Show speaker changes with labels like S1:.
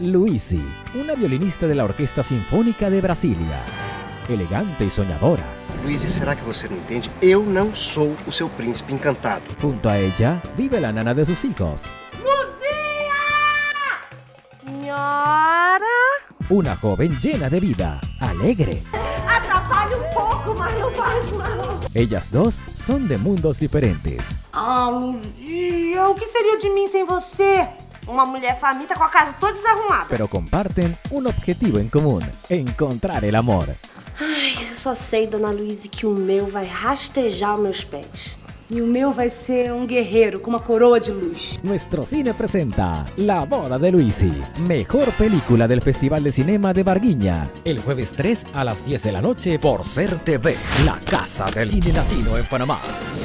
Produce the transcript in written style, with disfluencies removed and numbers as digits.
S1: Luísi, una violinista de la Orquesta Sinfônica de Brasília. Elegante y soñadora.
S2: Luísi, será que você não entende? Eu não sou o seu príncipe encantado.
S1: Junto a ella vive la nana de sus hijos.
S3: Luzia! Senhora?
S1: Una joven llena de vida, alegre.
S3: Atrapalha pouco, mas não faz mal.
S1: Ellas dos son de mundos diferentes.
S3: Ah, Luzia, o que seria de mim sem você? Uma mulher faminta com a casa toda desarrumada.
S1: Pero comparten un objetivo en común: encontrar el amor.
S3: Ai, eu só sei, dona Luísa, que o meu vai rastejar meus pés. E o meu vai ser guerreiro com uma coroa de luz.
S1: Nuestro cine presenta La boda de Luísi, mejor película del Festival de Cinema de Varginha. El jueves 3 a las 10 de la noche por Ser TV, la casa del cine latino en Panamá.